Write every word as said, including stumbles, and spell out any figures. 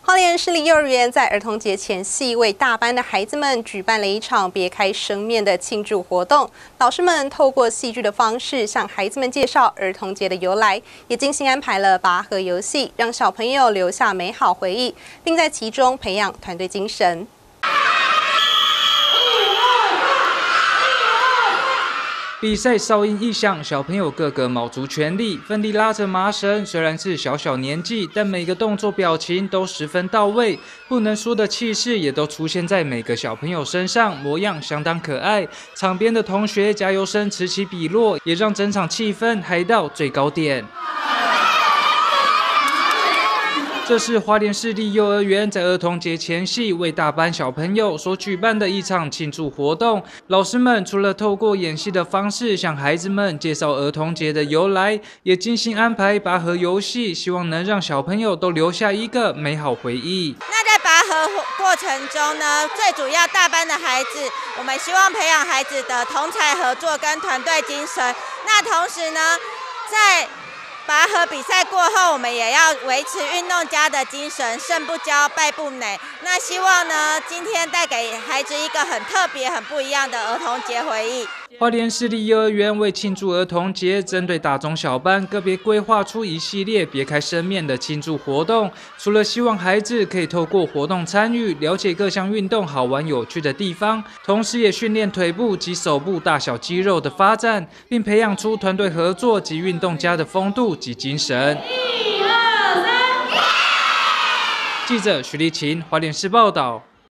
花莲市立幼儿园在儿童节前夕，为大班的孩子们举办了一场别开生面的庆祝活动。老师们透过戏剧的方式向孩子们介绍儿童节的由来，也精心安排了拔河游戏，让小朋友留下美好回忆，并在其中培养团队精神。 比赛哨音一响，小朋友个个卯足全力，奋力拉着麻绳。虽然是小小年纪，但每个动作表情都十分到位，不能输的气势也都出现在每个小朋友身上，模样相当可爱。场边的同学加油声此起彼落，也让整场气氛嗨到最高点。 这是花莲市立幼儿园在儿童节前夕为大班小朋友所举办的一场庆祝活动。老师们除了透过演戏的方式向孩子们介绍儿童节的由来，也精心安排拔河游戏，希望能让小朋友都留下一个美好回忆。那在拔河过程中呢，最主要大班的孩子，我们希望培养孩子的同侪合作跟团队精神。那同时呢，在 拔河比赛过后，我们也要维持运动家的精神，胜不骄，败不馁。那希望呢，今天带给孩子一个很特别、很不一样的儿童节回忆。花莲市立幼儿园为庆祝儿童节，针对大中小班个别规划出一系列别开生面的庆祝活动。除了希望孩子可以透过活动参与，了解各项运动好玩有趣的地方，同时也训练腿部及手部大小肌肉的发展，并培养出团队合作及运动家的风度 及精神。一二三，记者徐立琴，花莲市报道。